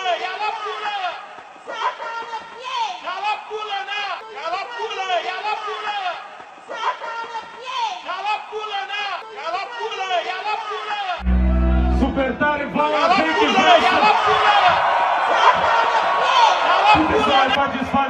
ela pula! Ela pula, né? Ela pula, ela pula! Ela pula, né? Ela pula, ela pula! Super tare, Ela pula, ela pula! Ela pula! face